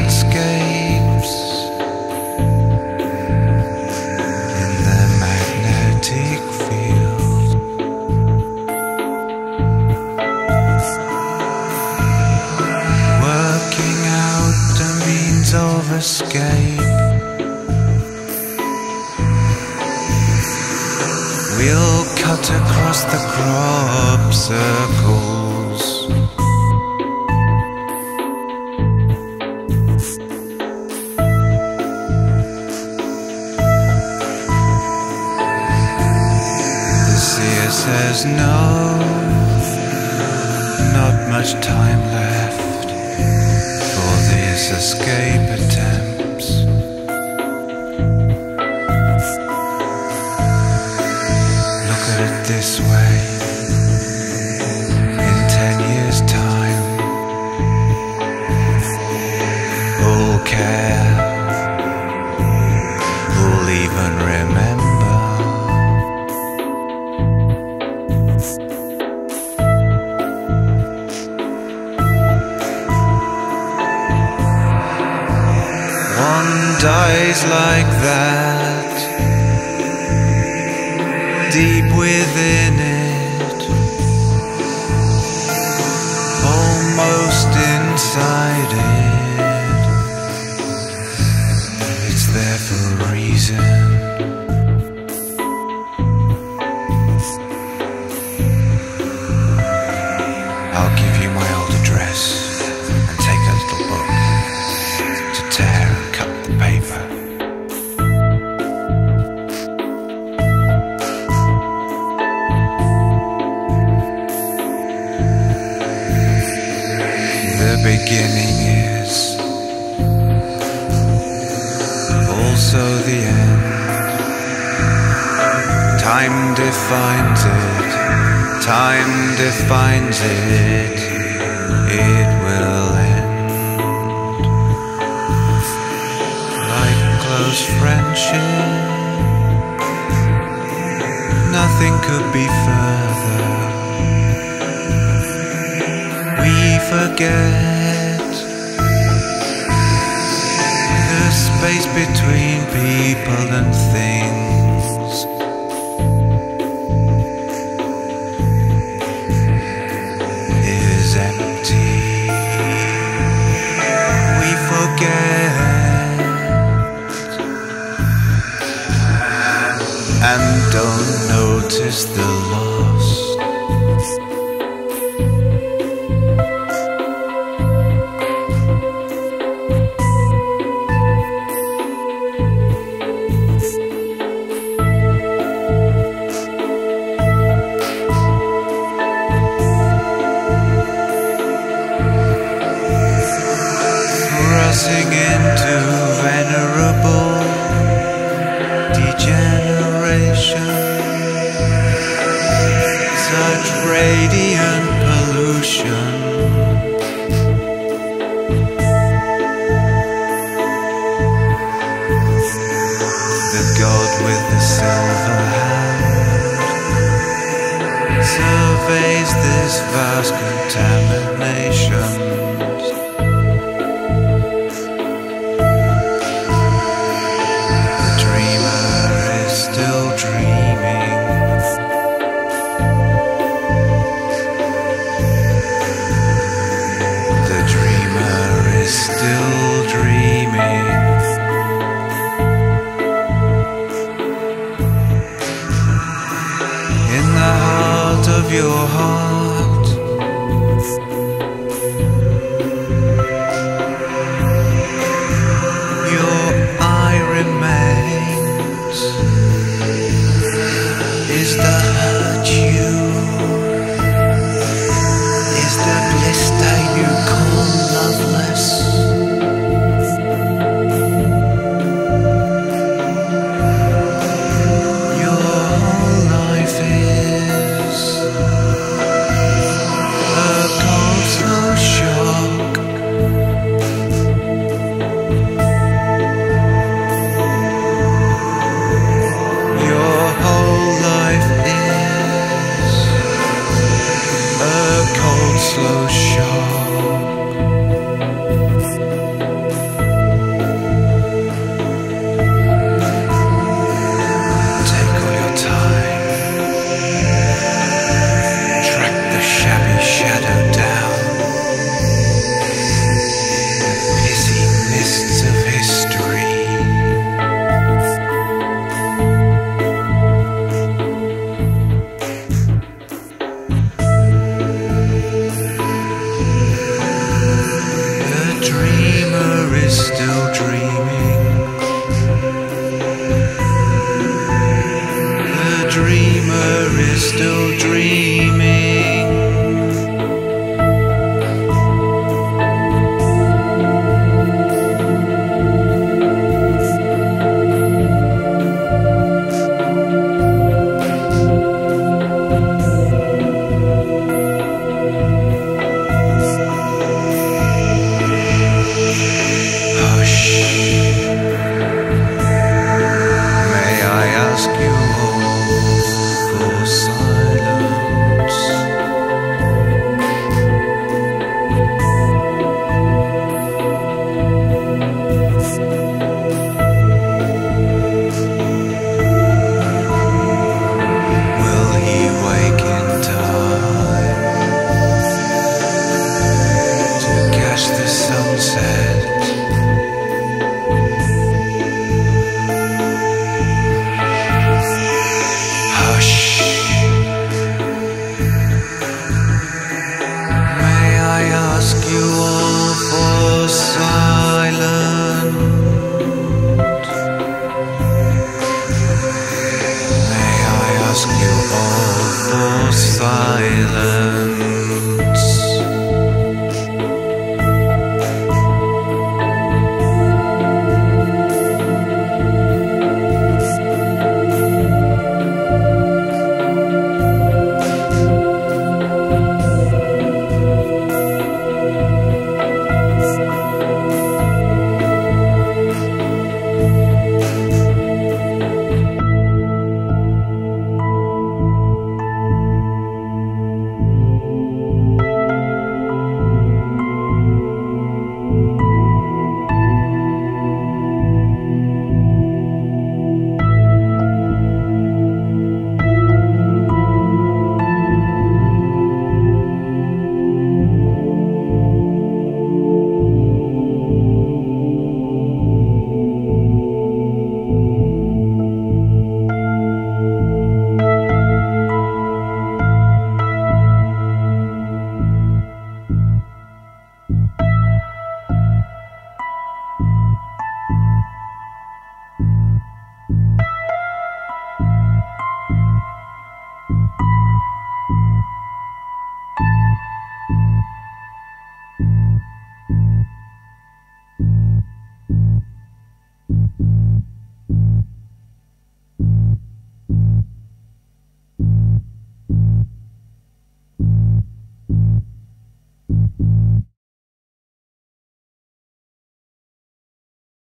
landscapes in the magnetic field. Working out the means of escape. We'll cut across the crop circles. The seer says no, not much time left for these escape attempts. This way, in 10 years' time, who'll care, who'll even remember? One dies like that, deep within it, almost inside it. It's there for a reason. I'll give you my old address and take a little book to tear and cut the paper. Beginning is also the end. Time defines it, time defines it, it will end. Like close friendship, nothing could be further. We forget space between people and things. Is empty. We forget and don't notice the loss. Into venerable degeneration, such radiant pollution. The god with the silver hand surveys this vast contamination.